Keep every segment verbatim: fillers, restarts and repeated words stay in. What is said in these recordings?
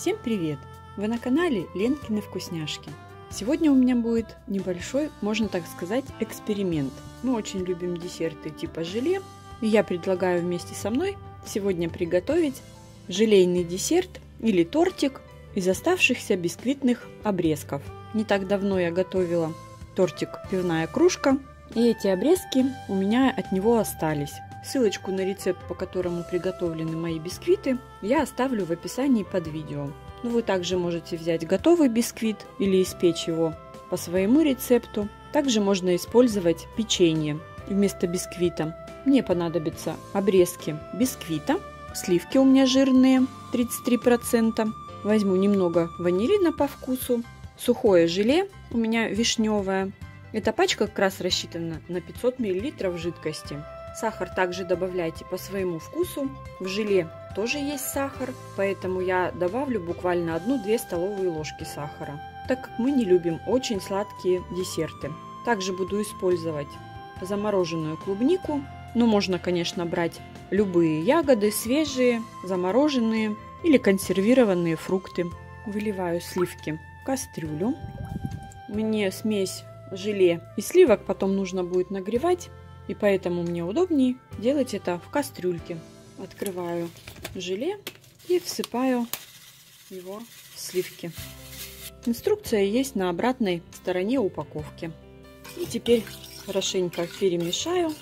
Всем привет! Вы на канале Ленкины вкусняшки. Сегодня у меня будет небольшой, можно так сказать, эксперимент. Мы очень любим десерты типа желе, и я предлагаю вместе со мной сегодня приготовить желейный десерт или тортик из оставшихся бисквитных обрезков. Не так давно я готовила тортик «Пивная кружка», и эти обрезки у меня от него остались. Ссылочку на рецепт, по которому приготовлены мои бисквиты, я оставлю в описании под видео. Но вы также можете взять готовый бисквит или испечь его по своему рецепту. Также можно использовать печенье вместо бисквита. Мне понадобятся обрезки бисквита, сливки у меня жирные, тридцать три процента. Возьму немного ванилина по вкусу, сухое желе у меня вишневое. Эта пачка как раз рассчитана на пятьсот миллилитров жидкости. Сахар также добавляйте по своему вкусу. В желе тоже есть сахар, поэтому я добавлю буквально одну-две столовые ложки сахара, так как мы не любим очень сладкие десерты. Также буду использовать замороженную клубнику, но можно, конечно, брать любые ягоды, свежие, замороженные или консервированные фрукты. Выливаю сливки в кастрюлю. Мне смесь желе и сливок потом нужно будет нагревать, и поэтому мне удобнее делать это в кастрюльке. Открываю желе и всыпаю его в сливки. Инструкция есть на обратной стороне упаковки. И теперь хорошенько перемешаю.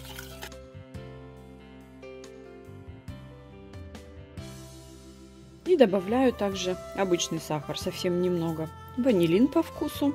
И добавляю также обычный сахар, совсем немного. Ванилин по вкусу.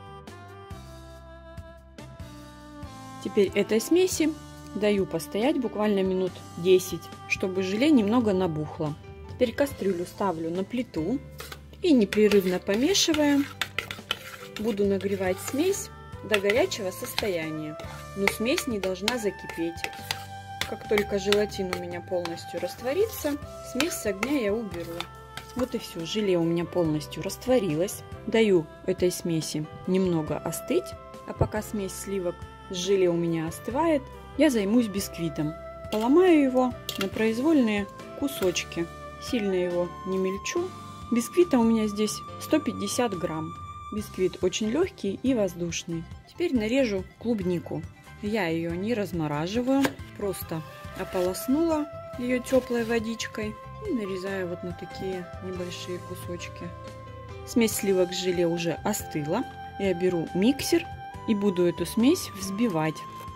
Теперь этой смеси даю постоять буквально минут десять, чтобы желе немного набухло. Теперь кастрюлю ставлю на плиту и непрерывно помешивая, буду нагревать смесь до горячего состояния. Но смесь не должна закипеть. Как только желатин у меня полностью растворится, смесь с огня я уберу. Вот и все, желе у меня полностью растворилось. Даю этой смеси немного остыть, а пока смесь сливок с желе у меня остывает, я займусь бисквитом. Поломаю его на произвольные кусочки. Сильно его не мельчу. Бисквита у меня здесь сто пятьдесят грамм. Бисквит очень легкий и воздушный. Теперь нарежу клубнику. Я ее не размораживаю, просто ополоснула ее теплой водичкой и нарезаю вот на такие небольшие кусочки. Смесь сливок с желе уже остыла. Я беру миксер и буду эту смесь взбивать.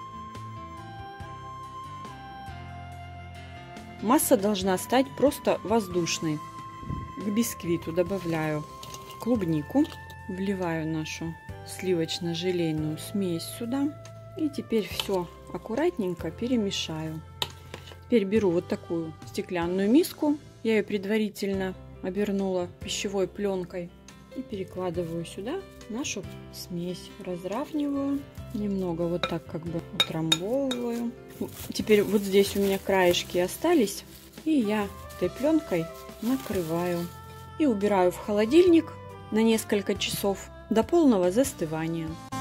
Масса должна стать просто воздушной. К бисквиту добавляю клубнику, вливаю нашу сливочно-желейную смесь сюда. И теперь все аккуратненько перемешаю. Теперь беру вот такую стеклянную миску. Я ее предварительно обернула пищевой пленкой. И перекладываю сюда нашу смесь. Разравниваю. Немного вот так как бы утрамбовываю. Теперь вот здесь у меня краешки остались. И я этой пленкой накрываю. И убираю в холодильник на несколько часов до полного застывания.